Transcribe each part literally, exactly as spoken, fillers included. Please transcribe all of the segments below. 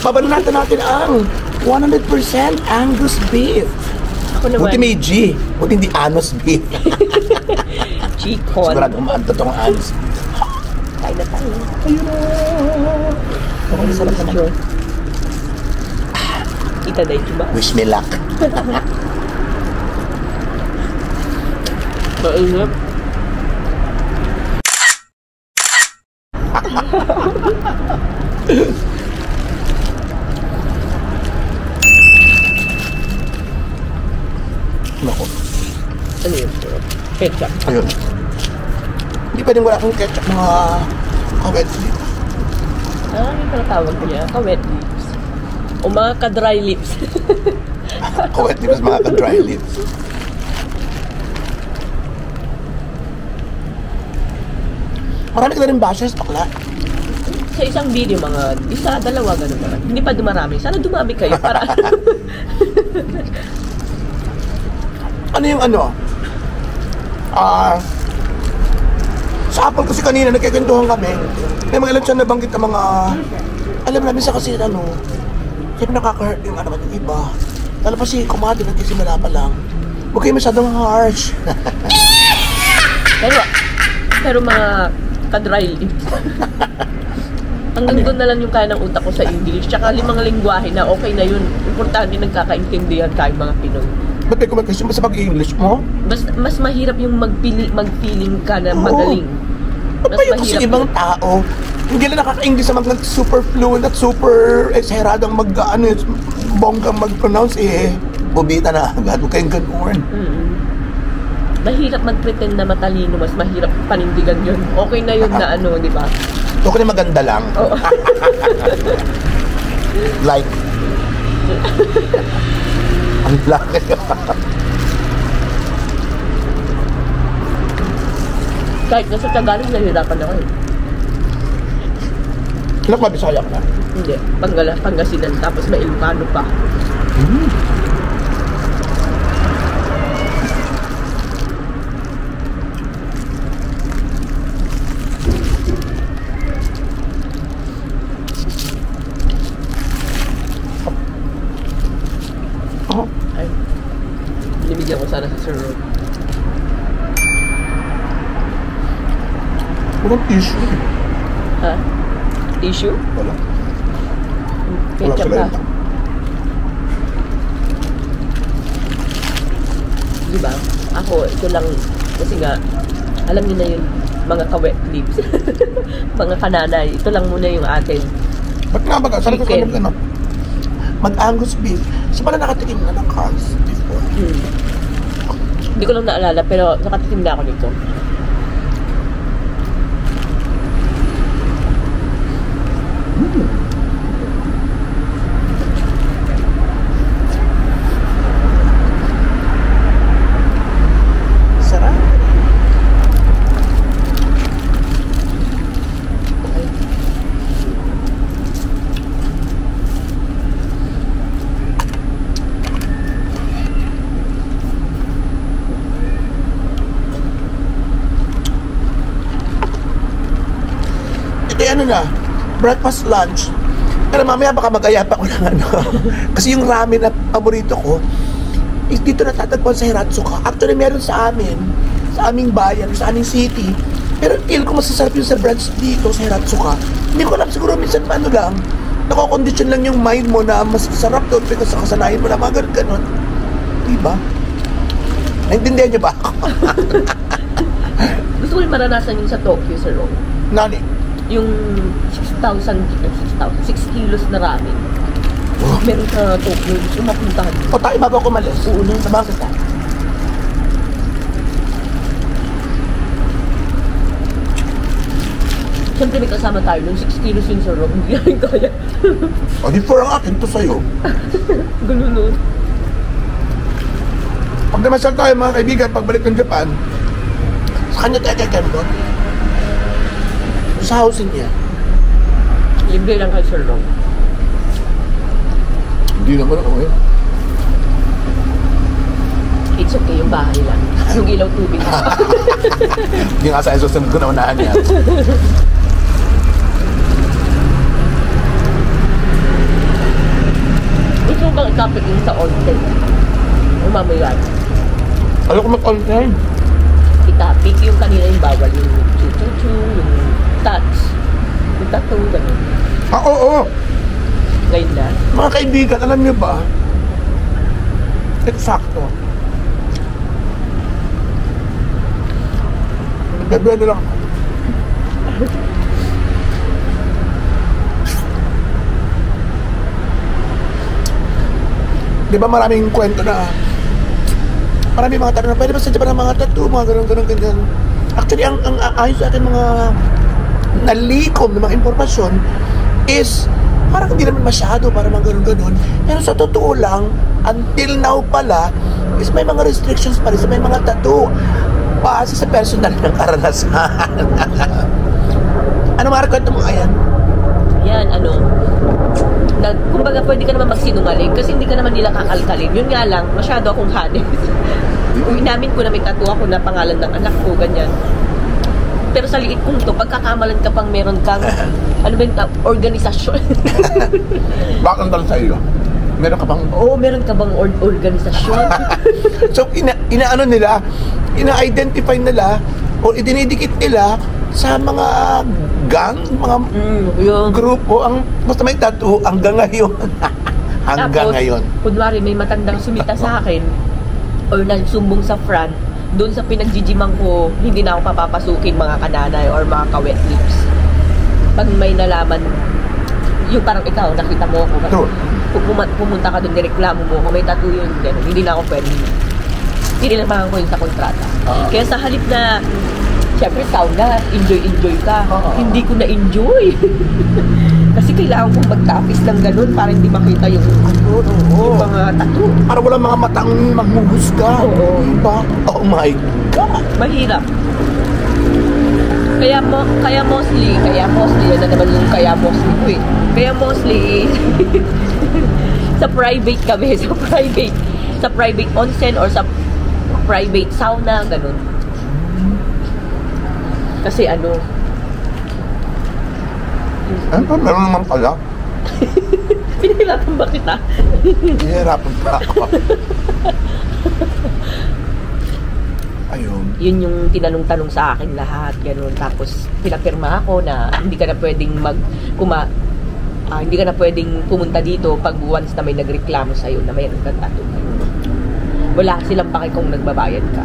Babanatan natin ang one hundred percent Angus beef. Ako naman. Buti may G. Buti hindi Anus beef. Chicon. Sigurado umaan totoong Anus beef. Kain na tayo. Ayun. Okay, sarap naman. Ita day ba? Wish me luck. Maingat. Nako. Ano yun? Ketchup. Ayun. Hindi pwedeng wala kang ketchup mga kawet lips. Ah, yung tinatawag niya. Kawet lips. O mga ka-dry lips. Kawet lips, mga ka-dry lips. Marami ka na rin bashers, bakla. Sa isang video, mga isa, dalawa, gano'n naman. Hindi pa dumarami. Sana dumami kayo para... Ano yung ano? Ah... sa Apple kasi kanina, nagkikwentuhan kami. May mga ilan siya nabanggit na mga... Alam namin sa kasi ano... Siyempre nakaka-hurt yung ano yung iba. Lalo pa si Kumadi, nagkisimula pa lang. Huwag kayo masyadong harsh. pero, pero mga ka-dry lips. Hanggang doon na lang yung kaya ng utak ko sa English. Tsaka limang lingwahe na okay na yun. Importante nagkakaintindihan tayong mga Pinoy. Ba't may kumakasyon sa pag-English mo? Mas, mas mahirap yung magpili, mag-feeling ka na magaling. Mas mahirap kasi ibang tao. Hindi na nakaka-English na mag super fluent at super exageradong mag, ano, bonggang mag-pronounce eh. Bobita na agad, huwag kayong ganun. Mm-hmm. Mahirap mag-pretend na matalino, mas mahirap panindigan yun. Okay na yun na ano, di ba? Okay na maganda lang. Oo. Like. Ang laki. Kahit nasa Tagalog, nahihirapan ako eh. Anak, mabisaya ka na? Hindi. Pangala, Pangasinan, tapos may Ilocano pa. Hmm. Oh. Ay. Binibigyan ko sana sa Sir Rod. Walang tissue. Ha? Tissue? Wala. Ketchup Wala ka. sila. Diba? Ako, ito lang, kasi nga, alam niyo na yun, mga ka-wet lips. Mga kananay. Ito lang muna yung atin. Ba't nga ba? Sana ko Chicken. ano? Mag-Angus beef. Sa pala nakatikim na ng cars before. Hmm. Hindi ko lang naalala, pero nakatikim na ako nito. Hmm. Sarap. Eh ano na, breakfast, lunch. Pero mamaya baka mag-aya pa ko ng ano. Kasi yung ramen na paborito ko, is dito natatagpuan sa Hiratsuka. Actually, meron sa amin, sa aming bayan, sa aming city. Pero feel ko masasarap yung sa branch dito sa Hiratsuka. Hindi ko alam, siguro minsan paano lang, nakakondisyon lang yung mind mo na mas sarap doon because sa kasanayan mo na mga ganun. Diba? Naintindihan niyo ba ako? Gusto ko yung maranasan yun sa Tokyo, Sir Ron. Nani? Yung six thousand, six thousand, six kilos na ramen. Oh. Meron sa Tokyo. Gusto mapuntahan. O tayo bago ako malis. Oo na. Sabagay tayo. Siyempre may kasama tayo nung six kilos yun, Sir Ron. Hindi namin kaya. O di for ang akin to sa'yo. Gulo nun. Pag namasyal tayo mga kaibigan, pagbalik ng Japan, sa kanya tayo kay Kembot. Sa housing niya. Libre lang kay Sir Ron. Hindi naman ako eh. It's okay, yung bahay lang. Yung ilaw tubig. Hindi nga sa susunod ko na unahan niya. bang topic yung sa onsen? O mamaya. Ayaw ko mag-online. I-topic yung kanina yung bawal. Yung chu-chu-chu, yung touch. Yung tattoo, gano'n. Ah, oo, oo. Ngayon na. Mga kaibigan, alam niyo ba? Eksakto. Nagdadwede lang. Di ba maraming kwento na maraming mga tanong na pwede ba sa Japan ng mga tattoo, mga ganun, ganun, ganun. Actually, ang, ang ang- ayon sa akin mga nalikom na mga impormasyon is parang hindi naman masyado para mga ganun, ganun. Pero sa totoo lang, until now pala, is may mga restrictions pa rin sa may mga tattoo. Base sa personal ng karanasan. Ano mga kwento mo, ayan? Yan, ano, na, kumbaga pwede ka naman magsinungaling kasi hindi ka naman nila kakalkalin. Yun nga lang, masyado akong hanes. Inamin ko na may tattoo ako na pangalan ng anak ko, ganyan. Pero sa liit kong to, pagkakamalan ka pang meron kang, ano ba yung ta- organisasyon? Bakit ang tanong sa iyo? Meron ka bang... Oo, meron ka bang or- organisasyon? So, ina, inaano nila, ina-identify nila o idinidikit nila sa mga gang, mga mm, yung grupo, ang basta may tattoo hanggang ngayon. hanggang Tapos, ngayon. kunwari may matandang sumita sa akin or nagsumbong sa front, doon sa pinagjijiman ko, hindi na ako papapasukin mga kananay or mga ka-wet lips. Pag may nalaman, yung parang ikaw, nakita mo ako, True. pum- pumunta ka doon, direklamo mo, kung may tattoo yun, ganun, hindi na ako pwede. Pinilamahan ko yun sa kontrata. Ah. Kaya sa halip na, syempre sauna, enjoy-enjoy ka. Oo. Hindi ko na-enjoy. Kasi kailangan kong magtapis ng ganun para hindi makita yung, Oo, yung mga tattoo. para wala mga matang maghuhusga. Oo. Diba? Oh my God. Mahirap. Kaya mo, kaya mostly, kaya mostly, yan na naman yung kaya mostly ko eh. Kaya mostly, sa private kami, sa private, sa private onsen or sa private sauna, ganun. Kasi ano, Ano pa? Meron naman pala. pinahirapan ba kita? Hihirapan pa ako. Ayun. Yun yung tinanong-tanong sa akin lahat, ganun. Tapos, pinapirma ako na hindi ka na pwedeng mag, kuma, ah, hindi ka na pwedeng pumunta dito pag once na may nagreklamo sa'yo na mayroon kang tattoo. Wala silang pake kung nagbabayad ka.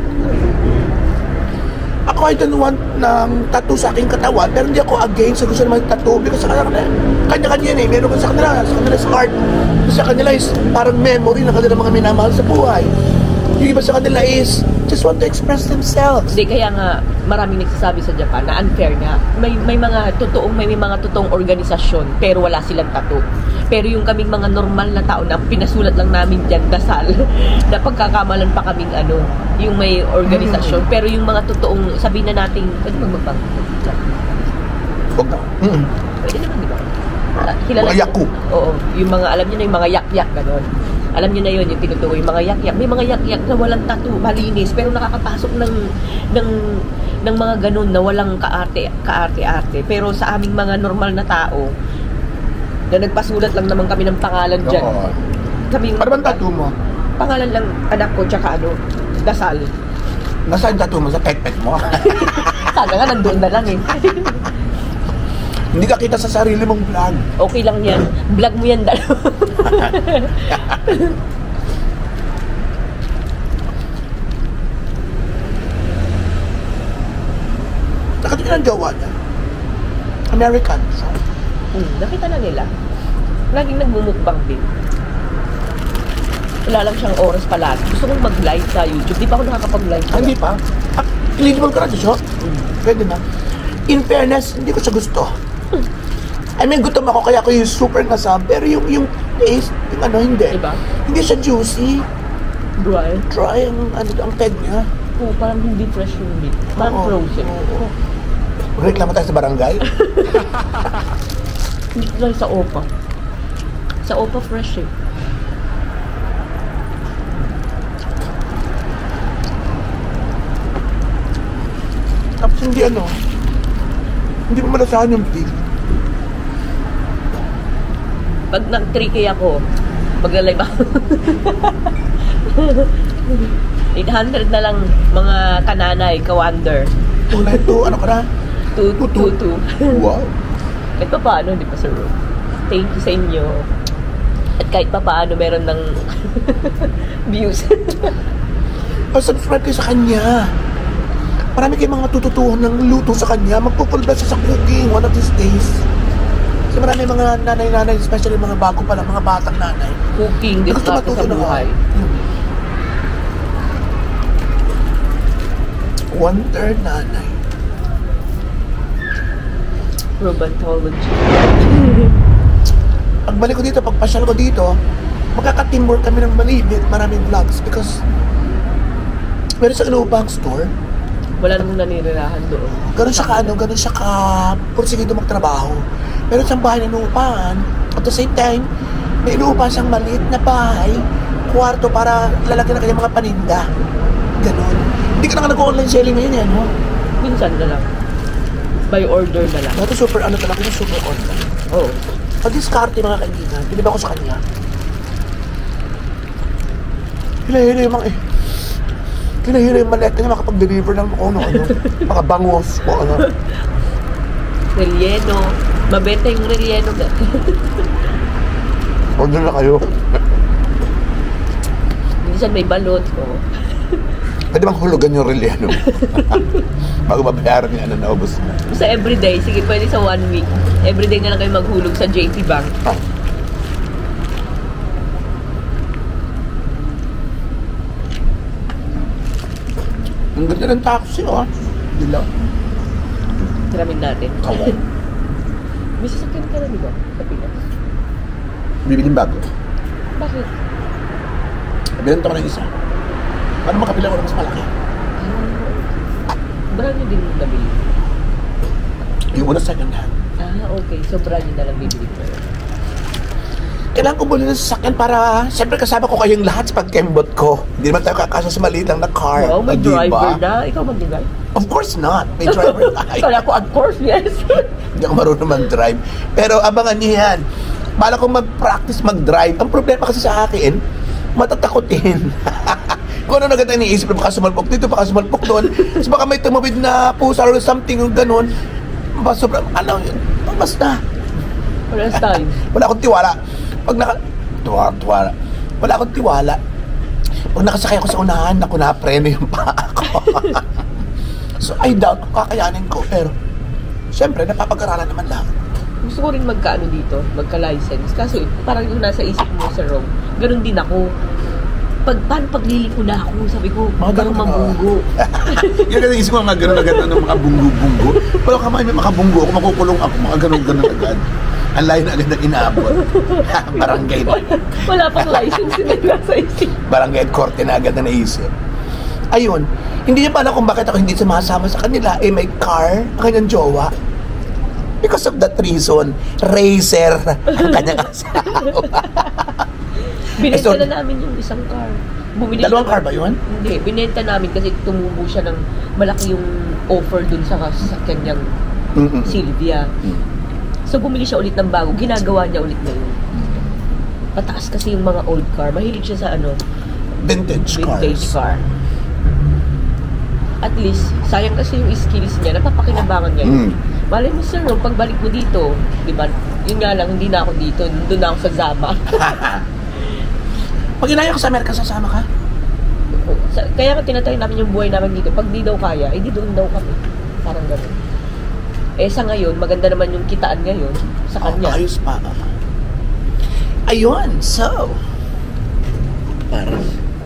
Ako, I don't want ng tattoo sa aking katawan, pero hindi ako against sa gusto naman tattoo because sa kanila, kanya-kanya yan eh. Meron ko sa kanila, sa kanila is art. Sa kanila is parang memory ng kanila mga minamahal sa buhay. Yung iba sa kanila is just want to express themselves. Hindi, kaya nga maraming nagsasabi sa Japan na unfair nga. May, may mga totoong, may, may mga totoong organisasyon pero wala silang tattoo. Pero yung kaming mga normal na tao na pinasulat lang namin dyan, dasal, na pagkakamalan pa kaming ano, yung may organisasyon. Pero yung mga totoong, sabihin na natin, pwede magbabang. Huwag na. Mm. Pwede naman, di ba? Ah, kilala Mga niyo- yaku. Oo, yung mga, alam niyo na yung mga yak-yak, gano'n. Alam niyo na yun, yung tinutukoy, yung mga yak-yak. May mga yak-yak na walang tattoo, malinis, pero nakakapasok ng, ng, ng mga ganun na walang kaarte, kaarte-arte. Pero sa aming mga normal na tao, na nagpasulat lang naman kami ng pangalan dyan. Oo. Kami yung Ano bang tattoo mo? pangalan lang anak ko, tsaka ano, dasal. Nasaan tattoo mo? Sa pet-pet mo? Sana nga, nandoon na lang eh. Hindi ka kita sa sarili mong vlog. Okay lang yan. Vlog mo yan, dalawa. Nakatingin ang gawa niya. American. So, Hmm, nakita na nila. Laging nagmumukbang din. Wala lang siyang oras palagi. Gusto kong mag-live sa YouTube. Di pa ako nakakapag-live. ah, hindi pa. Ah, eligible ka na siya? Pwede na. In fairness, hindi ko siya gusto. I mean, gutom ako kaya ako yung super nasab. Pero yung, yung taste, yung ano, hindi. Diba? Hindi siya juicy. Dry. Dry ang, ano, ang peg niya. Oo, parang hindi fresh yung meat. Parang Oo, frozen. oo. Reklamo tayo sa barangay. Hindi ko lang sa Opa. Sa Opa fresh eh. Tapos hindi ano, hindi mo malasahan yung pig. Pag nag-three K ako, Magla-live ako. eight hundred na lang mga kananay, ka-wonder. two nine two, ano ka na? two two two. Wow. Kahit pa paano, di ba, Sir Ro? Thank you sa inyo. At kahit pa paano, meron ng views. Pa-subscribe kayo sa kanya. Marami kayong mga matututuhan ng luto sa kanya. Magpupulbet siya sa cooking one of these days. Kasi marami mga nanay-nanay, especially mga bago pa lang, mga batang nanay. Cooking, diskarte sa buhay. Wonder nanay. Robotology. Pagbalik ko dito, pagpasyal ko dito, magkaka-teamwork kami ng malibit, maraming vlogs because meron sa Inubang store. Wala namang nanirahan doon. Ganun siya ka, ano, ganun siya ka pursigido magtrabaho. Meron siyang bahay na inuupahan. At the same time, may inuupahan siyang maliit na bahay, kwarto para lalagyan ng kanyang mga paninda. Ganun. Hindi ka na nag-online selling ngayon yan, no? Minsan na lang. By order na lang. Dati super ano talaga, yung super online. Oo. Pag-discarte mga kaibigan, pinib ako sa kanya. Hinahira yung mga eh. Hinahira yung maleta niya makapag-deliver ng ano, ano, mga bangos o ano. Relleno. Mabenta yung relleno. Order na kayo. Minsan may balot. Oh. Pwede bang hulugan yung relleno? Bago mabayaran niya, ano, naubos na. Sa everyday, sige, pwede sa one week. Everyday na lang kayo maghulog sa J P Bank. Ah. Ang ganda ng taxi, oh. Hindi lang. Tiramin natin. Okay. May sasakyan ka na, di ba? Sa Pinas. Bibiling bago. Bakit? Binenta ko ng isa. Paano makapila ko ng mas malaki? Ah, brand new din yung nabili. Yung una second hand. Ah, okay. So brand new na lang bibili ko. Kailangan ko muli ng sasakyan para, siyempre kasama ko kayong lahat sa pag-kembot ko. Hindi naman tayo kakasa sa maliit lang na car. Wow, may na diba? driver na. Ikaw mag-drive? Of course not. May driver na. Kala ko, of course, yes. Hindi ako marunong mag-drive. Pero abangan niyo yan. Bala kong mag-practice mag-drive. Ang problema kasi sa akin, matatakotin. Kung ano na ganda iniisip, baka sumalpok dito, baka sumalpok doon. So baka may tumawid na pusa or something, yung ganun. Baka sobrang, ano yun, basta. Wala time. Wala akong tiwala. Pag naka, tuwala, tuwala. Wala akong tiwala. Pag nakasakay ako sa unahan, naku, napreno yung paa ko. So I doubt kung kakayanin ko. Pero, syempre, napapag-aralan naman lang. Gusto ko rin magkaano dito, magka-license. Kaso parang yung nasa isip mo sa Rome, ganun din ako. Pag, paano pagliliko na ako? Sabi ko, Mga baka ganun ka. mabunggo. Yung kasi isip ko mga ganun agad ng mga bunggo-bunggo. Pero kamay may makabunggo ako, makukulong ako, mga ganun-ganun agad. Ang layo na agad ng inaabot. Barangay na. Wala pang license na nasa isip. Barangay at korte na agad na naisip. Ayun, hindi niya pala kung bakit ako hindi sumasama sa kanila. Eh, may car, ang kanyang jowa. Because of that reason, racer ang kanyang asawa. Binenta Eh, so, na namin yung isang car. Bumili dalawang na- car ba yun? Hindi, binenta namin kasi tumubo siya ng malaki yung offer dun sa sasakyan niyang Mm-mm. Sylvia. So bumili siya ulit ng bago, ginagawa niya ulit na yun. Pataas kasi yung mga old car. Mahilig siya sa ano, Vintage, vintage cars. car. At least, sayang kasi yung skills niya, napapakinabangan niya yun. Mm. Malay mo sir, no, pagbalik mo dito, di ba, yun nga lang, hindi na ako dito, doon na ako sa Zama. Pag inaya ko sa Amerika, sasama ka? Sa- Kaya nga tinatry namin yung buhay namin dito, pag di daw kaya, eh di doon daw kami. Parang gano'n. Eh sa ngayon, maganda naman yung kitaan ngayon sa kanya. Oh, ayos pa. Ayun, so. Parang.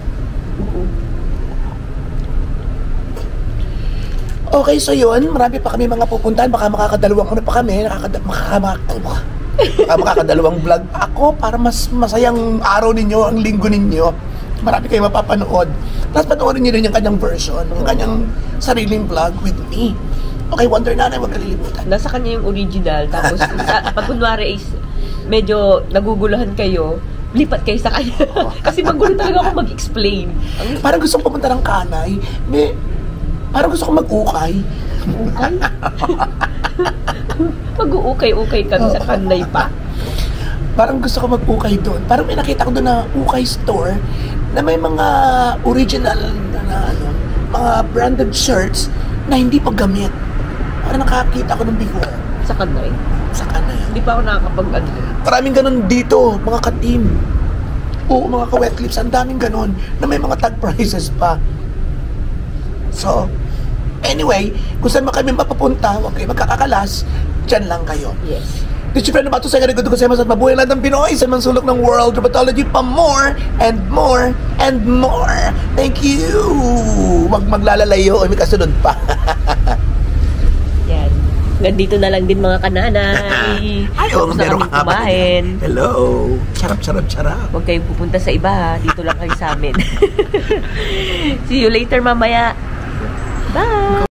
Okay, so yun. Marami pa kami mga pupuntahan. Baka makakadalawang ano pa kami. Nakakada, makakamak, baka makakadalawang vlog pa ako para mas masayang araw ninyo, ang linggo ninyo. Marami kayo mapapanood. Tapos panoorin nyo rin yung kanyang version, yung kanyang sariling vlog with me. Okay, Wonder Nanay, huwag kalilimutan. Nasa kanya yung original, tapos sa, pag kunwari is medyo naguguluhan kayo, lipat kayo sa kanya. Kasi magulo talaga ako mag-explain. Ang Parang gusto kong pumunta ng Kanay. May, parang gusto kong mag-ukay. ukay. Mag-uukay-ukay kami sa kanay pa. parang gusto ko mag-ukay doon. Parang may nakita ko doon na ukay store na may mga original na, na ano, mga branded shirts na hindi pa gamit. Parang nakakita ko nung before. Sa kanay. Sa kanay. Hindi pa ako nakakapag ano. Maraming ganun dito, mga ka-team. Oo, mga ka-wet clips, ang daming ganun na may mga tag prices pa. So, anyway, kung saan kami mapapunta, huwag kayo magkakakalas, dyan lang kayo. Yes. This is friend Bato sa Garigudo kasi mas at mabuhay lang ng Pinoy sa mansulok ng World Dermatology pa more and more and more. Thank you! Huwag maglalalayo o may kasunod pa. Yan. Hanggang dito na lang din mga kananay. Ayaw, Tapos na meron kaming ka kumain. Hello! Charap, charap, charap. Huwag kayong pupunta sa iba ha. Dito lang kayo sa amin. See you later mamaya. Bye!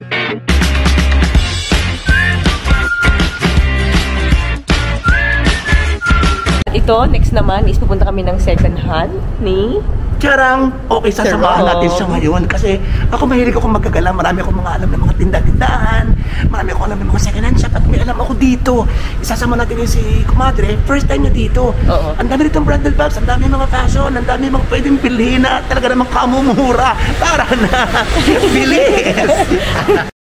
Ito, next naman is pupunta kami ng second hand ni... Charang, okay, sasamahan Sir natin Rob. siya ngayon kasi ako mahilig akong magkagala. Marami akong mga alam ng mga tinda-tindahan. Marami akong alam ng mga second hand shop at may alam ako dito. Isasama natin yung si Kumadre. First time niya dito. Oo. Ang dami ritong branded bags, ang dami mga fashion, ang dami mga pwedeng bilhin na talaga namang kamumura. Tara na! Bilis!